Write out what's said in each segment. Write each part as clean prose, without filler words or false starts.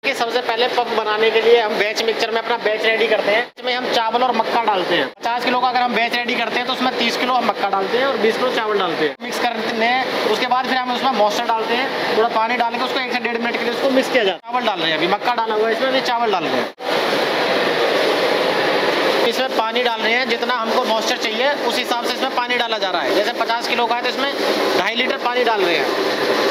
देखिए सबसे पहले पफ बनाने के लिए हम बैच मिक्सचर में अपना बैच रेडी करते हैं। इसमें हम चावल और मक्का डालते हैं। 50 किलो का अगर हम बैच रेडी करते हैं तो उसमें 30 किलो हम मक्का डालते हैं और 20 किलो चावल डालते हैं। मिक्स करते हैं, उसके बाद फिर हम उसमें मॉइस्चर डालते हैं, थोड़ा पानी डाल के उसको 1 से 1.5 मिनट के लिए उसको मिक्स किया जाता है। चावल डाल रहे हैं, अभी मक्का डाला हुआ है, इसमें भी चावल डाल रहे हैं। इसमें पानी डाल रहे हैं, जितना हमको मॉइस्चर चाहिए उस हिसाब से इसमें पानी डाला जा रहा है। जैसे 50 किलो का है तो इसमें 2.5 लीटर पानी डाल रहे हैं।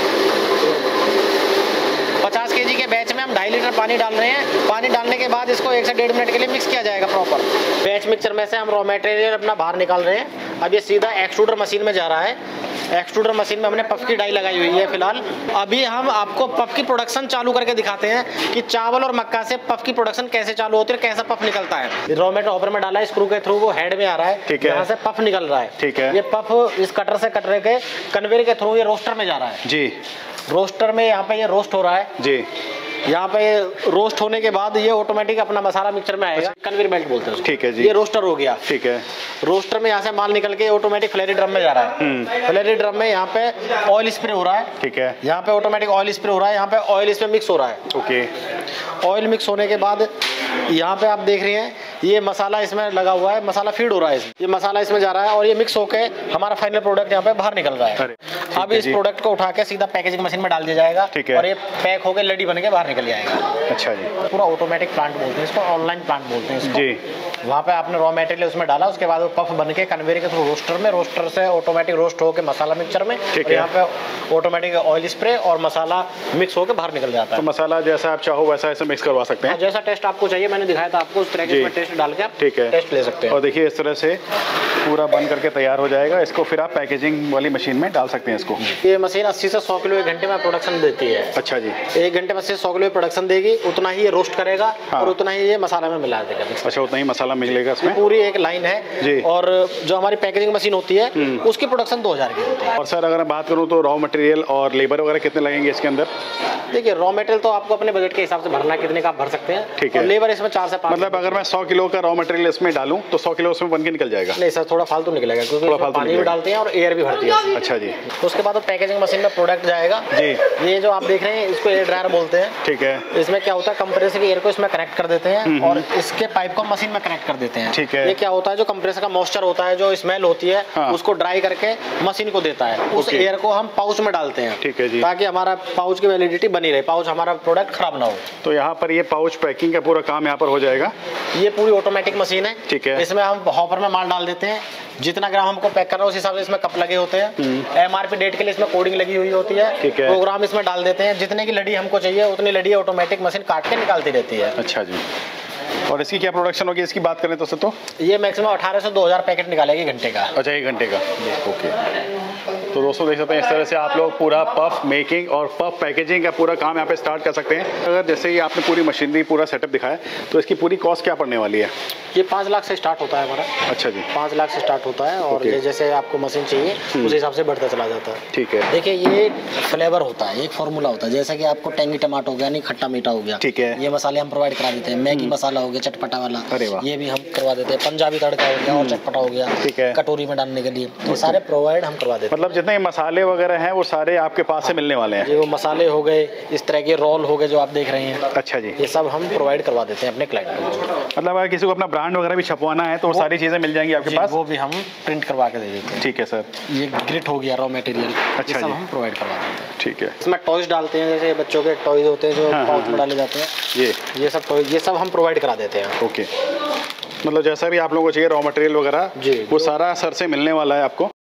50 केजी के बैच में हम 2.5 लीटर पानी डाल रहे हैं। पानी डालने के बाद इसको 1 से 1.5 मिनट के लिए मिक्स किया जाएगा प्रॉपर। बैच मिक्सचर में से हम रॉ मटेरियल अपना बाहर निकाल रहे हैं। अब ये सीधा एक्सट्रूडर मशीन में जा रहा है। एक्सट्रूडर मशीन में हमने पफ की डाई लगाई हुई है फिलहाल। अभी हम आपको पफ की प्रोडक्शन चालू करके दिखाते हैं कि चावल और मक्का से पफ की प्रोडक्शन कैसे चालू होती है, कैसा पफ निकलता है। रॉ मटेरियल हॉपर में डाला है, स्क्रू के थ्रू वो हेड में आ रहा है, यहाँ से पफ निकल रहा है। ठीक है। ये पफ इस कटर से कटरे के कन्वेयर के थ्रू ये रोस्टर में जा रहा है जी। रोस्टर में यहाँ पे ये रोस्ट हो रहा है जी। यहाँ पे रोस्ट होने के बाद ये ऑटोमेटिक अपना मसाला मिक्सचर में आएगा। कन्वेयर बेल्ट बोलते हैं उसको। ठीक है जी। ये रोस्टर हो गया। ठीक है। रोस्टर में यहाँ से माल निकल के ऑटोमेटिक फ्लैरी ड्रम में जा रहा है। फ्लैरी ड्रम में यहाँ पे ऑयल स्प्रे हो रहा है। ठीक है। यहाँ पे ऑटोमेटिक ऑयल स्प्रे हो रहा है, यहाँ पे ऑयल इसमें मिक्स हो रहा है। ओके। ऑयल मिक्स होने के बाद यहाँ पे आप देख रहे हैं ये मसाला इसमें लगा हुआ है, मसाला फीड हो रहा है इसमें। ये मसाला इसमें जा रहा है और ये मिक्स होके हमारा फाइनल प्रोडक्ट यहाँ पे बाहर निकल रहा है। अब इस प्रोडक्ट को उठा के सीधा पैकेजिंग मशीन में डाल दिया जाएगा। ठीक है। और ये पैक होकर लड़ी बन के बाहर निकल जाएगा। अच्छा जी। पूरा ऑटोमेटिक प्लांट बोलते हैं इसको, ऑनलाइन प्लांट बोलते हैं इसको। जी। वहाँ पे आपने रॉ मटेरियल उसमें डाला, उसके बाद वो पफ बन के कन्वेयर के थ्रू रोस्टर में, रोस्टर से ऑटोमेटिक रोस्ट होकर मसाला मिक्सचर में, और यहाँ पे ऑटोमेटिक ऑयल स्प्रे और मसाला मिक्स होकर बाहर निकल जाता है। तो मसाला जैसा आप चाहो वैसा ऐसे मिक्स करवा सकते हैं। जैसा टेस्ट आपको चाहिए, मैंने दिखाया था आपको, उस तरह के टेस्ट डाल के आप टेस्ट ले सकते हैं। और देखिए इस तरह से पूरा बन करके तैयार हो जाएगा। इसको फिर आप पैकेजिंग वाली मशीन में डाल सकते हैं इसको। ये मशीन 80 से 100 किलो 1 घंटे में प्रोडक्शन देती है। अच्छा जी। 1 घंटे में 80 से 100 किलो प्रोडक्शन देगी, उतना ही ये रोस्ट करेगा। हाँ। और उतना ही ये मसाला में मिला देगा। अच्छा, उतना ही मसाला मिलेगा इसमें। पूरी एक लाइन है जी। और जो हमारी पैकेजिंग मशीन होती है उसकी प्रोडक्शन 2000 की होती है। और सर अगर मैं बात करूँ तो रॉ मटेरियल और लेबर वगैरह कितने लगेंगे इसके अंदर? देखिए रॉ मटेरियल तो आपको अपने बजट के हिसाब से भरना है, कितने का आप भर सकते हैं। ठीक है। लेबर इसमें 4 से 5, मतलब अगर मैं 100 किलो का रॉ मटेरियल इसमें डालूं तो 100 किलो उसमें बन के निकल जाएगा? नहीं सर, थोड़ा फालतू निकलेगा क्योंकि पानी भी डालते हैं और एयर भी भरती है। अच्छा जी। उसके बाद पैकेजिंग मशीन में प्रोडक्ट जाएगा जी। ये जो आप देख रहे हैं इसको एयर ड्रायर बोलते हैं। ठीक है। इसमें क्या होता है, कंप्रेसर की एयर को इसमें कनेक्ट कर देते हैं और इसके पाइप को मशीन में कनेक्ट कर देते हैं। ठीक है। ये क्या होता है, जो कंप्रेसर का मॉइस्चर होता है, जो स्मेल होती है, उसको ड्राई करके मशीन को देता है। उस एयर को हम पाउच में डालते हैं। ठीक है जी। ताकि हमारा पाउच की वैलिडिटी बनी रहे, पाउच हमारा प्रोडक्ट खराब ना हो। तो यहाँ पर ये पाउच पैकिंग का पूरा काम यहाँ पर हो जाएगा। ये पूरी ऑटोमेटिक मशीन है। ठीक है। इसमें हम हॉपर में माल डाल देते हैं, जितना ग्राम हमको पैक करना है उस हिसाब से इसमें कप लगे होते हैं। MRP डेट के लिए इसमें कोडिंग लगी हुई होती है। ठीक है। प्रोग्राम इसमें डाल देते हैं, जितने की लड़ी हमको चाहिए उतनी लड़ी ऑटोमेटिक मशीन काट के निकालती रहती है। अच्छा जी। और इसकी क्या प्रोडक्शन होगी इसकी बात करें तो ये मैक्सिमम 18 से 2000 पैकेट निकालेगी घंटे का। अच्छा, 1 घंटे का। ओके। तो दोस्तों देख सकते हैं इस तरह से आप लोग पूरा पफ मेकिंग और पफ पैकेजिंग का पूरा काम यहाँ पे स्टार्ट कर सकते हैं। अगर जैसे ही आपने पूरी मशीनरी पूरा सेटअप दिखाया तो इसकी पूरी कॉस्ट क्या पड़ने वाली है? ये 5 लाख से स्टार्ट होता है हमारा। अच्छा जी। 5 लाख से स्टार्ट होता है और जैसे आपको मशीन चाहिए उस हिसाब से बढ़ता चला जाता है। ठीक है। देखिए ये फ्लेवर होता है, एक फॉर्मूला होता है, जैसे कि आपको टेंगी टमाटो हो गया, नहीं खट्टा मीठा हो गया। ठीक है। ये मसाले हम प्रोवाइड करा देते हैं। मैगी मसाला हो गया चटपटा वाला, ये भी हम करवा देते हैं। पंजाबी तड़का हो गया और चटपटा हो गया। ठीक है। कटोरी में डालने के लिए ये सारे प्रोवाइड हम करवा देते हैं। मतलब जितने मसाले वगैरह हैं वो सारे आपके पास से मिलने वाले हैं? ये वो मसाले हो गए, इस तरह के रोल हो गए जो आप देख रहे हैं। अच्छा जी। ये सब हम प्रोवाइड करवा देते हैं अपने क्लाइंट को। मतलब अगर किसी को अपना ब्रांड वगैरह भी छपवाना है तो वो सारी चीजें मिल जाएंगी आपके पास? वो भी हम प्रिंट करवा के दे देते हैं। ठीक है सर। ये ग्रिट हो गया रॉ मटेरियल। अच्छा सब हम प्रोवाइड करवा देते हैं। ठीक है। इसमें टॉयज डालते हैं, जैसे बच्चों के टॉयज होते हैं जो पाउच में डाले जाते हैं। ये सब टॉयज, ये सब हम प्रोवाइड करा देते हैं। ओके। मतलब जैसा भी आप लोगों को चाहिए रॉ मटेरियल वगैरह वो सारा सर से मिलने वाला है आपको।